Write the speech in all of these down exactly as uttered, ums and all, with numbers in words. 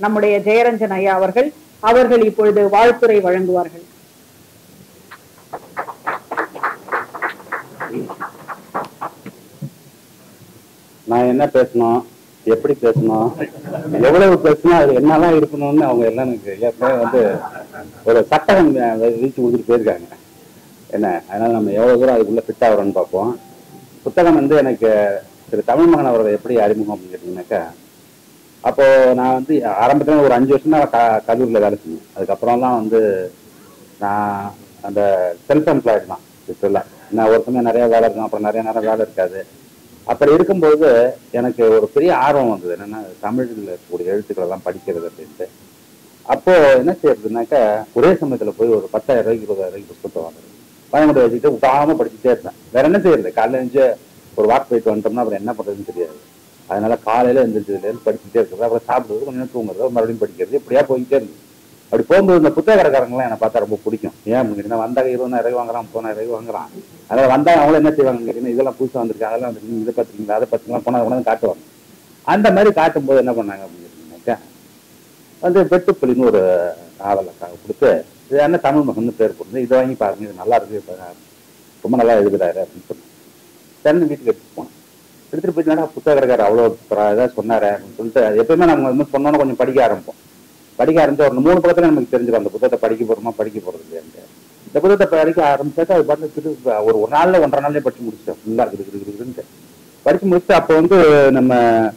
நம்முடைய ஜெயரஞ்சன் ஐயா அவர்கள் அவர்கள் இப்பொழுது வாழ்த்துரை வழங்குவார்கள். நான் என்ன பேசணும், எப்படி பேசணும், எவ்வளவு பேசணும், அது என்னெல்லாம் இருக்கணும்னு அவங்க எல்லாம் எனக்கு ஏற்கனவே வந்து ஒரு சட்டகம் வீச்சு கொடுத்துட்டு போயிருக்காங்க என்ன. அதனால நம்ம எவ்வளவு தூரம் அதுக்குள்ள ஃபிட் ஆகிறோம்னு பார்ப்போம். புத்தகம் வந்து எனக்கு திரு தமிழ்மகன் அவர்கள் எப்படி அறிமுகம் அப்படின்னு கேட்டீங்கன்னாக்கா, அப்போ நான் வந்து ஆரம்பத்துல ஒரு அஞ்சு வருஷம் தான் க கல்லூரியில் வேலை செஞ்சேன். அதுக்கப்புறம்லாம் வந்து நான் அந்த செல்ஃப் எம்ப்ளாய்டு தான் இப்பெல்லாம். நான் ஒரு சமயம் நிறைய வேலை இருக்கும், அப்புறம் நிறைய நேரம் வேலை இருக்காது. அப்படி இருக்கும்போது எனக்கு ஒரு பெரிய ஆர்வம் வந்தது, என்னன்னா தமிழில் இருக்கக்கூடிய எழுத்துக்கள் எல்லாம் படிக்கிறது அப்படின்ட்டு. அப்போ என்ன செய்யறதுனாக்கா, ஒரே சமயத்துல போய் ஒரு பத்தாயிரம் ரூபாய்க்கு இருபதாயிரம் ரூபாய்க்கு புத்தகத்தை வாங்குறது, பயன்பட வச்சுட்டு விடாம படிச்சுட்டே இருந்தேன். வேற என்ன செய்யறது, காலையில எழுந்து ஒரு வாக் போயிட்டு வந்துட்டோம்னா அப்புறம் என்ன பண்றதுன்னு தெரியாது. அதனால காலையில எழுந்திரிச்சதுலேருந்து படிச்சுட்டே இருக்கிறது, அப்புறம் சாப்பிடுறது, கொஞ்சம் நேரம் தூங்குறது, மறுபடியும் படிக்கிறது, இப்படியா போயிட்டே இருந்தது. அப்படி போகும்போது இந்த புத்தக கடைக்காரங்களாம் என்னை பார்த்தா ரொம்ப பிடிக்கும். ஏன் அப்படின்னு வந்தாங்க, இருபதாயிரம் ரூபாய் வாங்குறான், முப்பதாயிரம் ரூபாய் வாங்குறான். அதனால வந்தாங்க அவங்களும் என்ன செய்வாங்க கேட்டீங்கன்னா, இதெல்லாம் புதுசாக வந்திருக்கு, அதெல்லாம் வந்துருக்கு, இதை பார்த்துருக்கீங்களா, அதை பார்த்துக்கலாம், போனால் உடனே காட்டுவாங்க. அந்த மாதிரி காட்டும் போது என்ன பண்ணாங்க அப்படின்னு கேட்டீங்கன்னாக்கா, வந்து வெட்டுப்புலின்னு ஒரு நாவலை கொடுத்து, இது என்ன தமிழ்மகன் பேர் கொடுத்து, இதை வாங்கி பாருங்க, இது நல்லா இருக்கு, ரொம்ப நல்லா எழுதுறாரு அப்படின்னு சொன்னாங்க. சரி வீட்டுக்கு எடுத்துட்டு போனேன். எடுத்துட்டு போயிட்டுனா புத்தக கடைக்காரர் அவ்வளோ ஏதாவது சொன்னாரு அப்படின்னு சொல்லிட்டு, எப்பயுமே நம்ம வந்து சொன்னோன்னு கொஞ்சம் படிக்க ஆரம்பிப்போம். படிக்க ஆரம்பிச்சு ஒரு மூணு பக்கத்துல நமக்கு தெரிஞ்சிடும் அந்த புத்தகத்தை படிக்க போறோமா படிக்க போறது இல்லையான்ட்டு. இந்த புத்தகத்தை படிக்க ஆரம்பிச்சாக்கா அது பார்த்து ஒரு ஒரு நாள்ல ஒன்றரை நாள்லயே படிச்சு முடிச்சிட்டேன். ஃபுல்லா இருக்குதுன்னு படிச்சு முடிச்சுட்டு, அப்போ வந்து நம்ம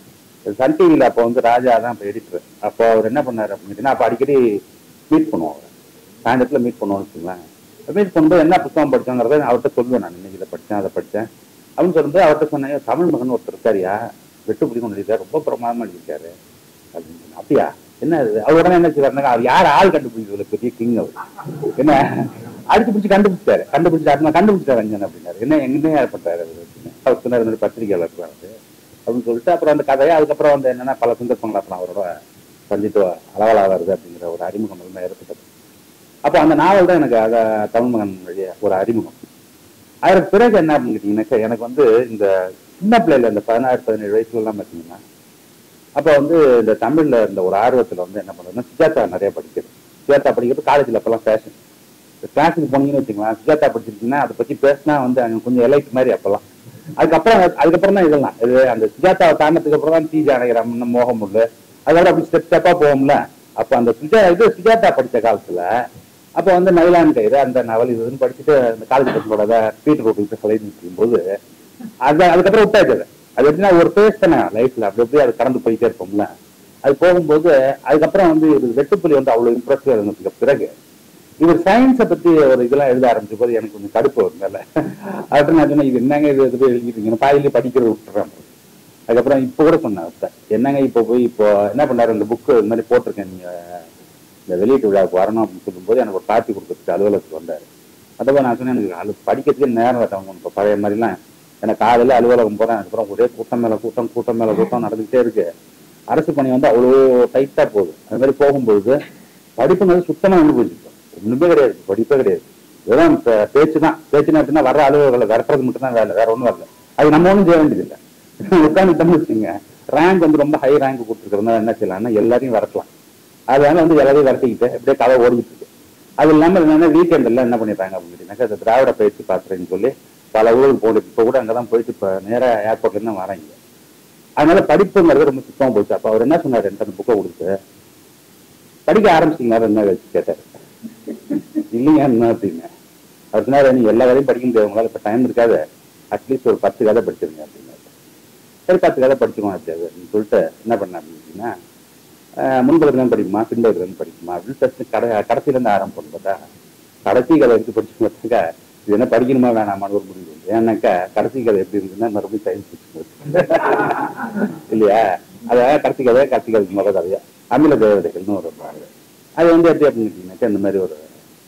சன் டிவியில அப்போ வந்து ராஜா தான் இப்போ எடிட்டர். அப்போ அவர் என்ன பண்ணாரு அப்படின்னு, அப்போ அடிக்கடி மீட் பண்ணுவோம், அவர் சாயந்தரத்துல மீட் பண்ணுவோம்னு வச்சுக்கோங்களேன். மீட் பண்ணும்போது என்ன புத்தகம் படிச்சாங்கிறத அவர்கிட்ட சொல்லுவேன், நான் இன்னைக்கு இதை படித்தேன் அதை படித்தேன் அப்படின்னு சொல்லும்போது அவர்கிட்ட சொன்னேன், தமிழ் மகன் ஒருத்தர் இருக்காரியா, வெட்டுப்புலி கொண்டு எழுதியிருக்காரு, ரொம்ப பிரமாதமா எழுதியிருக்காரு அப்படின்னு சொன்னேன். அப்படியா, என்ன அவர் உடனே என்ன செய்வாருனாக்கா, அவர் யார் ஆள் கண்டுபிடிக்கிறதுல பெரிய கிங் அவர், என்ன அடிச்சு பிடிச்சி கண்டுபிடிச்சாரு, கண்டுபிடிச்சாரு கண்டுபிடிச்சாரு ரஞ்சன் அப்படின்னாரு. என்ன எங்கேயுமே ஏற்பட்டாரு அவர் சொன்னார், பத்திரிகையாளர் இருக்காரு அப்படின்னு சொல்லிட்டு. அப்புறம் அந்த கதையை அதுக்கப்புறம் வந்து என்னன்னா பல சந்தர்ப்பங்கள் அப்புறம் அவரோட சந்தித்து அளவலா வருது அப்படிங்கிற ஒரு அறிமுகம் எல்லாம் ஏற்பட்டது. அப்போ அந்த நாவல் தான் எனக்கு அதை தமிழ்மகன் வழிய ஒரு அறிமுகம். அதற்கு பிறகு என்ன அப்படின்னு கேட்டீங்கன்னாக்கா, எனக்கு வந்து இந்த சின்ன பிள்ளைல இந்த பதினாறு பதினேழு வயசுல எல்லாம் பார்த்தீங்கன்னா, அப்போ வந்து இந்த தமிழ்ல இந்த ஒரு ஆர்வத்தில் வந்து என்ன பண்ணுறதுன்னா, சுஜாதா நிறைய படிக்கிறது. சுஜாதா படிக்கிறது காலேஜில் அப்பெல்லாம் ஃபேஷன். கிளாஸுக்கு போனீங்கன்னு வச்சுக்கலாம், சுஜாதா படிச்சிருக்கீங்கன்னா அதை பற்றி பேசினா வந்து அங்கே கொஞ்சம் எலைட் மாதிரி அப்பெல்லாம். அதுக்கப்புறம் அதுக்கப்புறம் தான் இதெல்லாம் இது அந்த சுஜாதாவை தாண்டத்துக்கு அப்புறம் தான் டி ஜானகிராமன், மோகமுல்லு, அதோட அப்படி ஸ்டெப் ஸ்டெப்பா போவோம்ல. அப்போ அந்த சுஜா இது சுஜாதா படித்த காலத்துல அப்போ வந்து மயிலான் கயிறு அந்த நவல் இதுன்னு படிச்சுட்டு அந்த காலேஜ் பசங்களோட பீட்டர் ரோட்டு கலைன்னு நிற்கும் போது அது அதுக்கப்புறம் விட்டாச்சு. அது எப்படின்னா ஒரு பேஸ் தானே லைஃப்ல, அப்படி எப்படி அது கடந்து போயிட்டே இருப்போம்ல. அது போகும்போது அதுக்கப்புறம் வந்து இது வெட்டுப்புலி வந்து அவ்வளவு இம்ப்ரெசிவா இருந்ததுக்கு பிறகு இவர் சயின்ஸை பத்தி ஒரு இதெல்லாம் எழுத ஆரம்பிச்ச போது எனக்கு கொஞ்சம் கடுப்பு வரும்ல. அதுக்கு நான் சொன்னேன், இது என்னங்க இது எதுவும் எழுதிட்டீங்க, பாயிலே படிக்கிறது விட்டுறேன். அதுக்கப்புறம் இப்போ கூட சொன்னேன், என்னங்க இப்போ போய் இப்போ என்ன பண்ணாரு, இந்த புக்கு இந்த மாதிரி போட்டிருக்கேன், நீங்க இந்த வெளியீட்டு விழாவுக்கு வரணும் அப்படின்னு சொல்லும்போது எனக்கு ஒரு காப்பி கொடுக்கறதுக்கு அலுவலகத்துக்கு வந்தாரு. அதப்போ நான் சொன்னேன், எனக்கு அது படிக்கிறதுக்கு நேரம் வேட்டவங்க இப்போ பழைய மாதிரிலாம். எனக்கு காலையில் அலுவலகம் போகிறேன், அதுக்கப்புறம் ஒரே கூட்டம் மேலே கூட்டம் கூட்டம் மேலே கூட்டம் நடந்துகிட்டே இருக்கு. அரசு பணி வந்து அவ்வளோ டைட்டாக போகுது. அது மாதிரி போகும்போது படிப்புங்கிறது சுத்தமாக வந்து போயிருக்கு, ஒன்றுமே கிடையாது, படிப்பே கிடையாது. இதெல்லாம் பேச்சு தான். பேச்சுனா அப்படின்னா வர்ற அலுவலர்களை விரட்டுறது மட்டும்தான் வேலை, வேற ஒன்றும் வரல. அது நம்ம ஒன்றும் செய்ய வேண்டியதில்லை. உட்காந்துட்டோம்னு வச்சுங்க, ரேங்க் வந்து ரொம்ப ஹை ரேங்க் கொடுத்துருக்கிறதுனால என்ன செய்யலாம்னா எல்லாரையும் வரட்டலாம். அதனால வந்து எல்லாரையும் விரட்டிக்கிட்டு அப்படியே கதை ஓடிக்கிட்டு இருக்கு. அது இல்லாமல் என்னன்னா வீக்கெண்ட் எல்லாம் என்ன பண்ணிட்டாங்க அப்படின்னாக்கா, அந்த திராவிட பயிற்சி பாத்திரன்னு சொல்லி பல ஊருக்கு போட்டு இப்போ கூட அங்கதான் போயிட்டு இப்போ நேராக ஏர்போர்ட்ல இருந்து வராங்க. அதனால படிப்புங்கிறது ரொம்ப சுத்தமா போச்சு. அப்போ அவர் என்ன சொன்னார், எனக்கு அந்த புக்கை கொடுத்து படிக்க ஆரம்பிச்சிங்களா என்ன வச்சு கேட்டார். இல்லைங்க என்ன அப்படின்னு அவர் சொன்னாரு, நீங்க எல்லா வேலையும் படிக்க முடியாது, உங்களால இப்போ டைம் இருக்காது, அட்லீஸ்ட் ஒரு பத்து கதை படிச்சிருங்க அப்படின்னாரு. சரி பத்து கதை படிச்சுக்கோங்க அப்படியாது அப்படின்னு சொல்லிட்டு என்ன பண்ண அப்படின்னா, முன்பகுதியிலும் படிக்குமா பின்பகுதியிலும் படிக்குமா அப்படின்னு ஃபர்ஸ்ட் கடை கடைசியில இருந்து ஆரம்பம் பார்த்தா கடைசி கதை எடுத்து படிச்சு பார்த்தாக்கா இது என்ன படிக்கணுமா வேணாமான்னு ஒரு முடிவு. ஏன்னாக்கா கடைசி கதை எப்படி இருந்துன்னா மறுபடியும் சயின்ஸ் இல்லையா. அதாவது கடைசி கதையா கடைசி கதைக்கு முதல் கதையா அமில தேவதைகள்னு ஒரு பாருங்க. அது வந்து எப்படி அப்படின்னாக்கா இந்த மாதிரி ஒரு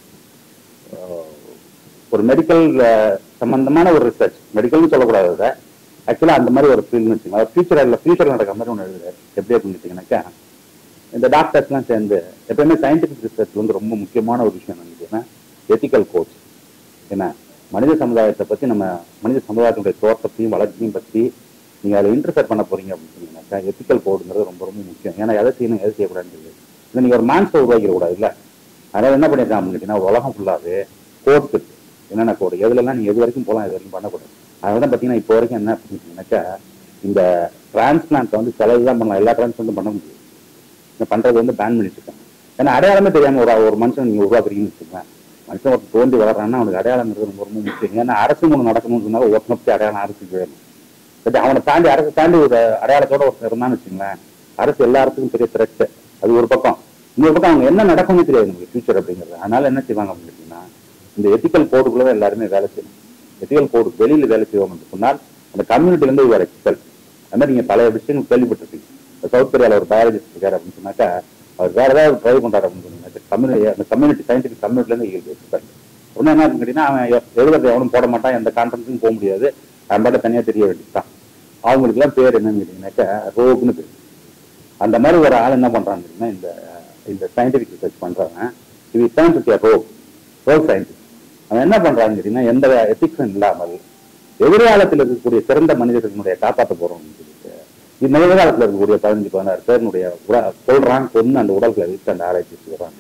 ஒரு மெடிக்கல் சம்பந்தமான ஒரு ரிசர்ச், மெடிக்கல்னு சொல்லக்கூடாது, அதை ஆக்சுவலா அந்த மாதிரி ஒரு ஃபீல்ட்னு வச்சுக்கோங்க. ஃபியூச்சர் ஃபியூச்சர் நடக்கிற மாதிரி ஒன்று எழுதுறாரு. எப்படி அப்படின்னு வச்சுக்கீங்கன்னாக்கா, இந்த டாக்டர்ஸ்லாம் சேர்ந்து எப்பவுமே சயின்டிபிக் ரிசர்ச் வந்து ரொம்ப முக்கியமான ஒரு விஷயம் நினைக்கிறேன்னா எத்திக்கல் கோச். ஏன்னா மனித சமுதாயத்தை பத்தி நம்ம மனித சமுதாயத்தினுடைய தோற்றத்தையும் வளர்ச்சியும் பற்றி நீங்க அதை இன்டர்ஃபேர் பண்ண போறீங்க அப்படின்னு சொன்னீங்கன்னாக்கா எத்திக்கல் கோடுங்கிறது ரொம்ப ரொம்ப முக்கியம். ஏன்னா எதை செய்யணும் எதை செய்யக்கூடாதுன்னு சொல்லி இல்லை நீங்க ஒரு மான்ஸ்டர் உருவாக்கிட கூடாது இல்லை. அதனால என்ன பண்ணிருக்காங்க அப்படின்னு கேட்டீங்கன்னா உலகம் ஃபுல்லாவே கோட்ஸ் இருக்கு. என்னென்ன கோடு எதுலலாம் நீங்க எது வரைக்கும் போகலாம் எது வரைக்கும் பண்ணக்கூடாது. அதனால பார்த்தீங்கன்னா இப்போ வரைக்கும் என்ன பண்ணிட்டீங்கன்னாக்கா இந்த டிரான்ஸ்பிளான்ட் வந்து செலவு தான் பண்ணலாம், எல்லா டிரான்ஸ்பிளான்ட்டும் பண்ண முடியும். இந்த பண்றது வந்து பேன் பண்ணிட்டு இருக்காங்க. ஏன்னா அடையாளமே தெரியாம ஒரு ஒரு மனுஷன் நீங்க உருவாக்குறீங்கன்னு வச்சுக்கோங்க. மனுஷன் ஒரு தோண்டி வளர்றான்னா அவனுக்கு அடையாளங்கிறது ரொம்ப ரொம்ப முக்கியம். ஏன்னா அரசு மூணு நடக்கணும்னு சொன்னாலும் ஒருத்தனப்பத்தி அடையாளம் அரசுக்கு வேணும். பட் அவனை தாண்டி அரசு தாண்டி ஒரு அடையாளத்தோட ஒருத்தர் இருந்தான்னு வச்சுங்களேன், அரசு எல்லாருக்கும் பெரிய த்ரெட். அது ஒரு பக்கம். இன்னொரு பக்கம் அவங்க என்ன நடக்கும்னு தெரியாது நமக்கு ஃபியூச்சர் அப்படிங்கிறது. அதனால என்ன செய்வாங்க அப்படின்னு கேட்டீங்கன்னா இந்த எத்திக்கல் கோடுக்குள்ளதான் எல்லாருமே வேலை செய்யணும். எத்திக்கல் கோடு வெளியில வேலை செய்வாங்க சொன்னால் அந்த கம்யூனிட்டில இருந்து வேற எத்திக்கல். அது மாதிரி நீங்க பல விஷயங்கள் கேள்விப்பட்டிருக்கீங்க. சவுத் கொரியால ஒரு பயாலஜிஸ்ட் இருக்காரு அப்படின்னு சொன்னாக்கா அவர் வேற ஏதாவது ட்ரை பண்றாரு அப்படின்னு சொன்னாக்க கம்யூனிட்டி அந்த கம்யூனிட்டி சயின்டிபிக் கம்யூனிட்டில இருந்து எத்திக்கல் ஒன்னும் என்ன கேட்டீங்கன்னா அவன் எழுதுறது எவனும் போட மாட்டான், எந்த கான்ஃபரன்ஸுக்கும் போக முடியாது, அவன் பாட்ட தனியா தெரிய வேண்டியதுதான். அவங்களுக்கு எல்லாம் பேர் என்னன்னு கேட்டீங்கன்னாக்கா ரோக்னு பேர். அந்த மாதிரி ஒரு ஆள் என்ன பண்றான்னு கேட்டீங்கன்னா இந்த இந்த சயின்டிபிக் ரிசர்ச் பண்றாங்க. இது சயின்ஸ் ரோக் ரோக் சயின்டிஸ்ட். அவன் என்ன பண்றான்னு கேட்டீங்கன்னா எந்த எத்திக்ஸும் இல்லாமல் எதிர்காலத்தில் இருக்கக்கூடிய சிறந்த மனிதர்களுடைய காப்பாற்ற போறோம்னு சொல்லிட்டு இந்த எதிர்காலத்தில் இருக்கக்கூடிய பதினஞ்சு பதினாறு பேருடைய கொள்றான் கொண்டு அந்த உடல்களை வைத்து அந்த ஆராய்ச்சி செய்யறாங்க.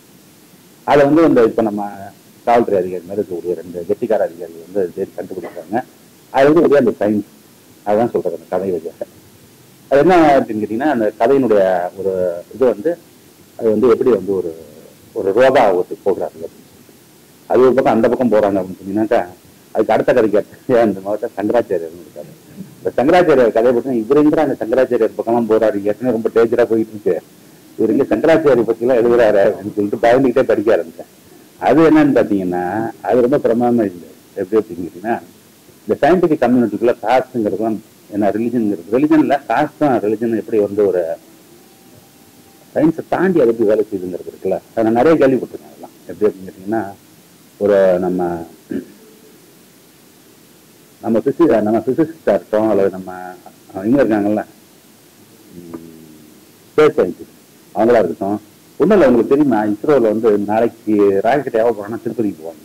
அதை வந்து இந்த இப்ப நம்ம காவல்துறை அதிகாரி மாதிரி இருக்கக்கூடிய ரெண்டு கெட்டிக்கார அதிகாரிகள் வந்து தேடி கண்டுபிடிக்கிறாங்க. அது வந்து ஒரே அந்த சயின்ஸ் அதுதான் சொல்றது அந்த கதை வழியாக. அது என்ன அப்படின்னு கேட்டீங்கன்னா அந்த கதையினுடைய ஒரு இது வந்து அது வந்து எப்படி வந்து ஒரு ஒரு ரோகா ஒருத்தர் போகிறாரு அப்படின்னு சொல்லிட்டு அது ஒரு பக்கம் அந்த பக்கம் போறாங்க அப்படின்னு சொன்னீங்கன்னாக்கா அதுக்கு அடுத்த கதை கேட்ட அந்த மாவட்டம் சங்கராச்சாரியர் இருக்காரு. இந்த சங்கராச்சாரியர் கதையை பற்றி இவருங்கிற அந்த சங்கராச்சாரியர் பக்கம்லாம் போறாரு. ஏற்கனவே ரொம்ப டேஞ்சரா போயிட்டு இருக்கு. இவர் இங்க சங்கராச்சாரிய பத்தி எல்லாம் எழுதுறாரு அப்படின்னு சொல்லிட்டு பயந்துகிட்டே படிக்க ஆரம்பிச்சேன். அது என்னன்னு பாத்தீங்கன்னா அது ரொம்ப பிரமாதமா இல்லை. எப்படி அப்படின்னு கேட்டீங்கன்னா இந்த சயின்டிபிக் கம்யூனிட்டிக்குள்ள காஸ்ட்ங்கிறதுலாம் என்ன ரிலிஜன் இருக்கு. ரிலிஜன் இல்ல காஸ்ட் தான். ரிலிஜன் எப்படி வந்து ஒரு சயின்ஸை தாண்டி அது எப்படி வேலை செய்யுதுங்கிறது இருக்குல்ல. அதை நான் நிறைய கேள்விப்பட்டிருக்கேன். அதெல்லாம் எப்படி அப்படின்னு கேட்டீங்கன்னா ஒரு நம்ம நம்ம பிசி நம்ம பிசிசிஸ்டா இருக்கோம் அல்லது நம்ம இங்க இருக்காங்கல்ல ஸ்பேஸ் சயின்டிஸ்ட் அவங்களா இருக்கட்டும். ஒன்றும் இல்லை உங்களுக்கு தெரியுமா இஸ்ரோவில் வந்து நாளைக்கு ராக்கெட் எவ்வளோ போறாங்கன்னா திருப்பதிக்கு போவாங்க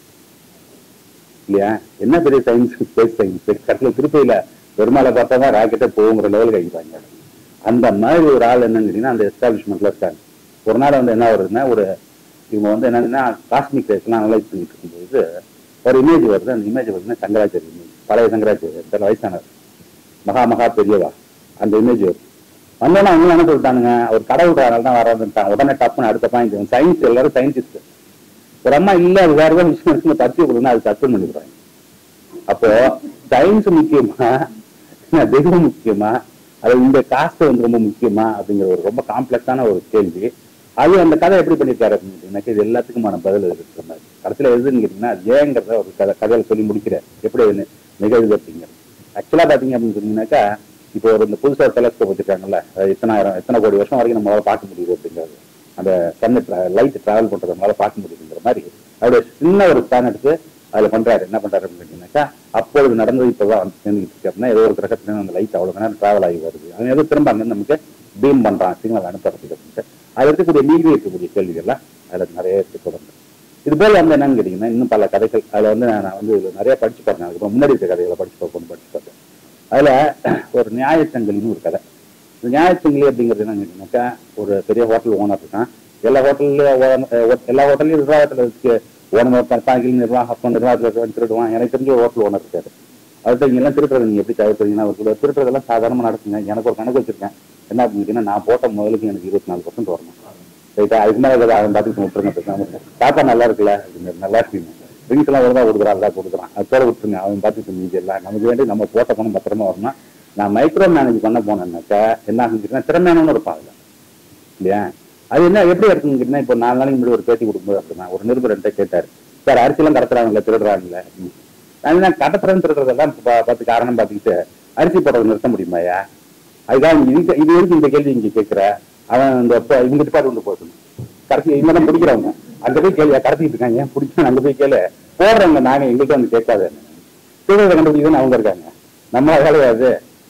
இல்லையா. என்ன பெரிய சயின்ஸ் ஸ்பேஸ் சயின்ஸ் கடைசியில் திருப்பதியில பெருமாளை பார்த்தா தான் ராக்கெட்டை போகுங்கிற லெவலுக்கு ஆகிப்பாங்க. அந்த மாதிரி ஒரு ஆள் என்னன்னு கேட்டீங்கன்னா அந்த எஸ்டாப்ளிஷ்மெண்ட்ல இருக்காங்க. ஒரு நாள் வந்து என்ன வருதுன்னா ஒரு இவங்க வந்து என்னன்னா காஸ்மிக் ரேஸ்லாம் அனலைஸ் பண்ணிட்டு இருக்கும்போது ஒரு இமேஜ் வருது. அந்த இமேஜ் வருதுன்னா சங்கராச்சாரிய இமேஜ், பழைய சங்கராச்சாரியர் சில வயசானவர் மகா மகா பெரியவா அந்த இமேஜ் வருது. வந்தோன்னா அவங்க என்ன சொல்லிட்டானுங்க அவர் கடவுள்றாங்க தான் வராதுட்டாங்க. உடனே டப்புன்னு அடுத்த பாயிண்ட் சயின்ஸ் எல்லாரும் சயின்டிஸ்ட் ஒரு அம்மா இல்ல அது வேற ஏதாவது விஷயம் பற்றி கொடுங்க அது தத்து பண்ணிடுறாங்க. அப்போ சயின்ஸ் முக்கியமா தெய்வம் முக்கியமா அது இந்த காஸ்ட் வந்து ரொம்ப முக்கியமா அப்படிங்கிற ஒரு ரொம்ப காம்ப்ளெக்ஸான ஒரு கேள்வி. அது அந்த கதை எப்படி பண்ணிருக்காரு அப்படின்னு இது எல்லாத்துக்குமான பதில் இருக்கிற மாதிரி கடைசியில எதுன்னு கேட்டீங்கன்னா ஏங்கிறத ஒரு கதை கதையில சொல்லி முடிக்கிறார் எப்படி நிகழ்வு அப்படிங்கிறது. ஆக்சுவலா பாத்தீங்க அப்படின்னு சொன்னீங்கன்னாக்கா இப்போ ஒரு இந்த புதுசாக டெலஸ்கோப் வச்சிருக்காங்கல்ல எத்தனாயிரம் எத்தனை கோடி வருஷம் வரைக்கும் நம்மளால பார்க்க முடியுது அப்படிங்கிறது. அந்த சன்னு லைட் டிராவல் பண்றது நம்மளால பார்க்க முடியுதுங்கிற மாதிரி அவருடைய சின்ன ஒரு பிளானட்டுக்கு அதுல பண்றாரு. என்ன பண்றாரு அப்படின்னு கேட்டீங்கன்னாக்கா அப்பொழுது நடந்தது இப்பதான் வந்து சேர்ந்துட்டு இருக்கு அப்படின்னா ஏதோ ஒரு கிரகத்துல அந்த லைட் அவ்வளவு நேரம் டிராவல் ஆகி வருது. அது ஏதோ திரும்ப அங்க நமக்கு பீம் பண்றான் சிக்னல் அனுப்புறதுக்கு அப்படின்ட்டு அது இருக்கக்கூடிய மீறி இருக்கக்கூடிய கேள்விகள்லாம் அதுல நிறைய இருக்கு தொடர்ந்து. இது போல வந்து என்னன்னு கேட்டீங்கன்னா இன்னும் பல கதைகள் அதுல வந்து நான் வந்து நிறைய படிச்சு பார்த்தேன். அதுக்கு முன்னாடி இருக்க கதைகளை படிச்சு பார்ப்போம் படிச்சு பார்த்தேன். அதுல ஒரு நியாயச்சங்கிலின்னு ஒரு கதை. இந்த நியாயச்சங்கிலி அப்படிங்கிறது என்னன்னு கேட்டீங்கன்னாக்கா ஒரு பெரிய ஹோட்டல் ஓனர் இருக்கான். எல்லா ஹோட்டல்லையும் எல்லா ஹோட்டல்லையும் நிர்வாகத்துல இருக்கு ஓனர் தனக்கில் நிர்வாகம் நிர்வாகத்தில் திருடுவான். எனக்கு தெரிஞ்ச ஒரு ஹோட்டல் ஓனர் இருக்காரு. அவர்கிட்ட இங்க எல்லாம் திருடுறது நீங்க எப்படி தவிர்க்கிறீங்கன்னா ஒரு திருடுறதெல்லாம் சாதாரணமா நடக்குங்க. எனக்கு ஒரு கணக்கு வச்சிருக்கேன். என்ன அப்படின்னா நான் போட்ட முதலுக்கு எனக்கு இருபத்தி நாலு பர்சன்ட் வரணும். ரைட்டா அதுக்கு மேலே அவன் பார்த்துட்டு விட்டுருங்க. சாப்பா நல்லா இருக்குல்ல நல்லா இருக்குங்க. ட்ரிங்க்ஸ் எல்லாம் வருதா கொடுக்குறான் எல்லாம் கொடுக்குறான் அது போல விட்டுருங்க. அவன் பார்த்துட்டு மீதி எல்லாம் நமக்கு வேண்டி நம்ம போட்ட பணம் பத்திரமா வரணும். நான் மைக்ரோ மேனேஜ் பண்ண போனேன்னாக்கா என்ன செஞ்சுருக்கேன் திறமையானு இருப்பான் அதுல இல்லையா. அது என்ன எப்படி இருக்குன்னு இப்போ நாலு நாளைக்கு முன்னாடி ஒரு பேட்டி கொடுக்கும்போது அப்படின்னா ஒரு நிருபர்கிட்ட கேட்டாரு சார் அரிசியெல்லாம் கடத்துறாங்கல்ல திருடுறாங்கல்ல அப்படின்னு. கடத்துறேன்னு திருடுறதெல்லாம் பார்த்து காரணம் பார்த்துக்கிட்டு அரிசி போடுறது நிறுத்த முடியுமாயா அதுதான் இது இது வரைக்கும் இந்த கேள்வி இங்க கேட்கிற அவன் இந்த இவங்க டிபார்ட்மெண்ட் போகணும் கடைசி இவங்கதான் பிடிக்கிறவங்க அங்க போய் கேள்வியா கடத்திட்டு இருக்காங்க ஏன் பிடிக்கணும் அங்க போய் கேளு போடுறாங்க நாங்க எங்கள்கிட்ட வந்து கேட்காது திருடுறத கண்டுபிடிக்கணும்னு அவங்க இருக்காங்க நம்ம வேலையாது.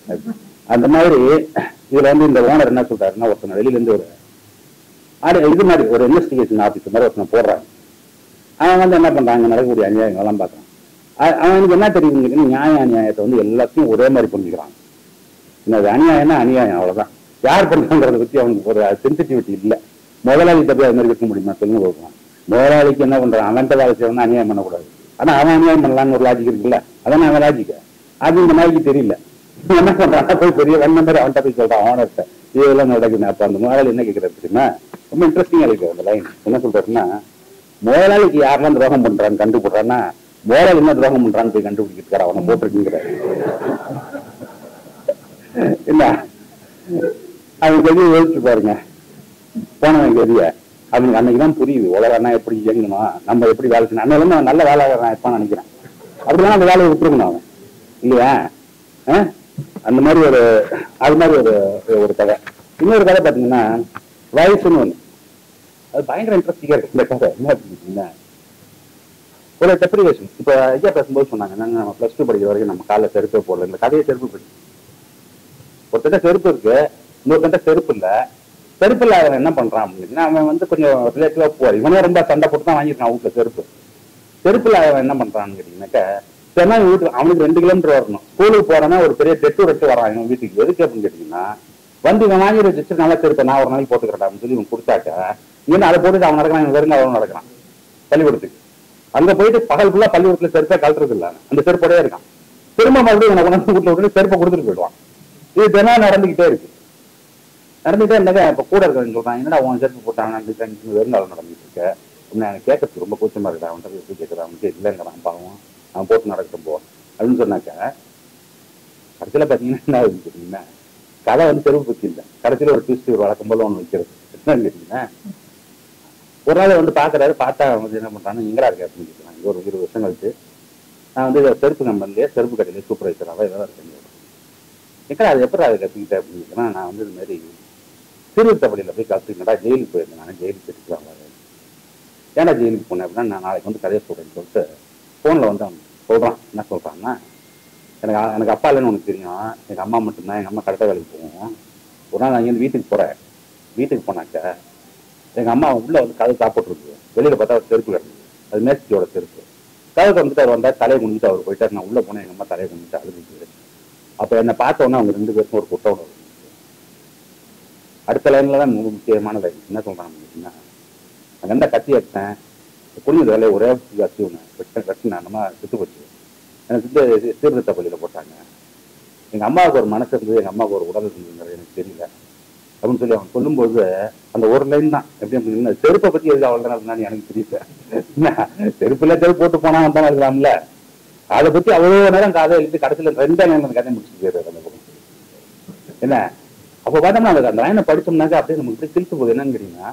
அந்த மாதிரி இதுல வந்து இந்த ஓனர் என்ன சொல்றாருன்னா ஒருத்தனை வெளியில இருந்து ஒரு இது மாதிரி ஒரு இன்வெஸ்டிகேஷன் ஆபீஸ் மாதிரி ஒருத்தனை போடுறாங்க. அவன் வந்து என்ன பண்றாங்க நடக்கக்கூடிய அநியாயங்கள் எல்லாம் பாக்குறான். அவனுக்கு என்ன தெரியுதுன்னு நியாய அநியாயத்தை வந்து எல்லாத்தையும் ஒரே மாதிரி புரிஞ்சுக்கிறான். அது அநியாயம்னா அநியாயம், அவ்வளவுதான். யார் பண்றாங்கிறத பத்தி அவனுக்கு ஒரு சென்சிட்டிவிட்டி இல்லை. முதலாளி தப்பி அது மாதிரி இருக்க முடியுமா சொல்லுங்க பார்க்கலாம். முதலாளிக்கு என்ன பண்றான், அவன்கிட்ட வேலை செய்யணும் அநியாயம் பண்ணக்கூடாது. ஆனா அவன் அநியாயம் பண்ணலான்னு ஒரு லாஜிக் இருக்குல்ல, அதானே அவன் லாஜிக்க. அது இந்த நாய்க்கு தெரியல. என்ன பண்றான், போய் பெரிய வெண்ண மாதிரி அவன்கிட்ட போய் சொல்றான் ஓனர்கிட்ட இதெல்லாம் நடக்குது. அப்ப அந்த முதலாளி என்ன கேட்கறது தெரியுமா, ரொம்ப இன்ட்ரெஸ்டிங்கா இருக்கு அந்த லைன். என்ன சொல்றாருன்னா, முதலாளிக்கு யாரெல்லாம் துரோகம் பண்றான்னு கண்டுபிடுறான்னா முதலாளி என்ன துரோகம் பண்றான்னு போய் கண்டுபிடிக்கிறார், அவனை போட்டிருக்குங்கிறாரு. என்ன அவங்க கொஞ்சம் யோசிச்சு பாருங்க. போனவன் தெரிய அவனுக்கு அன்னைக்குதான் புரியுது உலகம்னா எப்படி இயங்கணும், நம்ம எப்படி வேலை செய்யணும். அன்னையில நல்ல வேலை இருப்பான்னு நினைக்கிறேன். அப்படிதான் அந்த வேலையை விட்டுருக்கணும் அவன் இல்லையா. அந்த மாதிரி ஒரு அது மாதிரி ஒரு ஒரு கதை. இன்னொரு கதை பாத்தீங்கன்னா வயசுன்னு ஒண்ணு, அது பயங்கர இன்ட்ரெஸ்டிங்கா இருக்கு இந்த கதை. என்ன அப்படின்னா ஒரு டெப்ரிவேஷன். இப்ப ஐயா பேசும்போது சொன்னாங்க, என்னங்க நம்ம பிளஸ் டூ படிக்கிற வரைக்கும் நம்ம காலைல செருப்பே போடல. இந்த கதையை செருப்பு படி, ஒருத்தட்ட செருப்பு இருக்கு, இன்னொருத்தட்ட செருப்பு இல்ல. செருப்பு இல்லாத என்ன பண்றான் அப்படின்னா, அவன் வந்து கொஞ்சம் ரிலேட்டிவா போவார். இவனே ரொம்ப சண்டை போட்டு தான் வாங்கியிருக்கான் வீட்டுல செருப்பு. செருப்பு இல்லாத என்ன பண்றான்னு கேட்டீங்கன்னாக்கா, சரி வீட்டுக்கு அவனுக்கு ரெண்டு கிலோமீட்டர் வரணும். ஸ்கூலுக்கு போறேன்னா ஒரு பெரிய டெட்டு ரெட்டு வரான் இவன் வீட்டுக்கு. எதுக்கு அப்படின்னு கேட்டீங்கன்னா, வந்து இவன் வாங்கி வச்சு நல்லா செருப்பை நான் ஒரு நாளைக்கு போட்டுக்கிறேன் அப்படின்னு சொல்லி இவன் கொடுத்தாக்க, இவன் அதை போட்டுட்டு அவன் நடக்கிறான், இவன் வெறுங்க அவன் நடக்கிறான் பள்ளிக்கூடத்துக்கு. அங்க போயிட்டு பகல் ஃபுல்லா பள்ளிக்கூடத்துல செருப்பை கழட்டுறது இல்லை, அந்த செருப்போடய இருக்கான். திரும்ப மறுபடியும் இவனை கொண்டு வீட்டுல விட்டு செருப்பை கொடுத்துட்டு போயிடுவான். இது தினம் நடந்துகிட்டே இருக்கு. நடந்துகிட்டே இருந்தாக்க இப்ப கூட இருக்கிறவங்க சொல்றான், என்னடா உன் செருப்பு போட்டாங்க வெறுங்காலம் நடந்துட்டு இருக்க அப்படின்னு எனக்கு கேட்கறதுக்கு ரொம்ப கூச்சமா இருக்கா. அவன்கிட்ட எப்படி கேட்கறான், அவனுக்கு இல்லைங்கிறான், பாவம் அவன் போட்டு நடக்கட்டும் போ அப்படின்னு சொன்னாக்க, கடைசியில பாத்தீங்கன்னா என்ன ஆகுதுன்னு கேட்டீங்கன்னா, கதை வந்து செருப்பு பத்தி இல்லை, கடைசியில ஒரு ட்விஸ்ட் ஒரு வழக்கம் போல ஒண்ணு வைக்கிறது. என்னன்னு கேட்டீங்கன்னா, ஒரு நாள் வந்து பாக்குறாரு, பார்த்தா வந்து என்ன பண்றான்னு எங்கடா இருக்கு அப்படின்னு கேட்கிறான். ஒரு இருபது வருஷம் கழிச்சு, நான் வந்து செருப்பு கம்பெனிலேயே செருப்பு கடையிலேயே சூப்பர்வைசராக ஏதாவது இருக்கேன். எக்கடா அது எப்படி அதை கற்றுக்கிட்டேன் அப்படின்னு கேட்கிறேன். நான் வந்து இது மாதிரி திருவித்தப்பள்ளியில போய் கற்றுக்கிட்டா ஜெயிலுக்கு போயிருந்தேன். நான் ஜெயிலுக்கு எடுத்துக்கலாம். ஏன்னா ஜெயிலுக்கு போனேன் அப்படின்னா, நான் நாளைக்கு வந்து கதையை சொல்றேன்னு சொல்லிட்டு போன்ல வந்து அவன் சொல்றான். என்ன சொல்றான்னா, எனக்கு எனக்கு அப்பா இல்லைன்னு உனக்கு தெரியும், எங்க அம்மா மட்டும்தான். எங்க அம்மா கரெக்டாக வேலைக்கு போவோம். ஒரு நாள் நான் இங்கேருந்து வீட்டுக்கு போறேன். வீட்டுக்கு போனாக்க எங்க அம்மா உள்ள வந்து கதை சாப்பிட்டு இருக்கு. வெளியில பார்த்தா ஒரு செருப்பு கிடக்குது, அது மேஸ்தியோட செருப்பு. கதை வந்துட்டு அவர் வந்தா தலையை குடிச்சிட்டு அவர் போயிட்டார். நான் உள்ள போனேன், எங்க அம்மா தலையை குடிச்சிட்டு அழுதுட்டு. அப்ப என்ன பார்த்தோன்னா அவங்க ரெண்டு பேருக்கும் ஒரு குற்ற உணர்வு. அடுத்த லைன்ல தான் மிக முக்கியமான லைன். என்ன சொல்றாங்க அப்படின்னா, அங்க என்ன கத்தி எடுத்தேன், புரிஞ்சது வேலையை ஒரே கத்தி ஒண்ணு வெட்ட கட்டி நான் நம்ம சுத்து போச்சு. எனக்கு வந்து சீர்திருத்த பள்ளியில போட்டாங்க. எங்க அம்மாவுக்கு ஒரு மனசு இருந்தது, எங்க அம்மாவுக்கு ஒரு உடல் இருந்ததுங்கிறது எனக்கு தெரியல அப்படின்னு சொல்லி அவன் சொல்லும்போது அந்த ஒரு லைன் தான். எப்படி அப்படின்னா, செருப்பை பத்தி எதுக்கு அவள் தானே எனக்கு தெரியல. செருப்புல செருப்பு போட்டு போனா வந்தாலும் இருக்கலாம்ல. அதை பத்தி அவ்வளவு நேரம் கதை எழுதி கடைசியில ரெண்டே நேரம் அந்த கதை முடிச்சுட்டு போயிடுறாரு அந்த பக்கம். என்ன அப்ப பார்த்தோம்னா அந்த லைனை படிச்சோம்னாக்கா அப்படியே நமக்கு இப்படி சிரிச்சு போகுது. என்னன்னு கேட்டீங்கன்னா,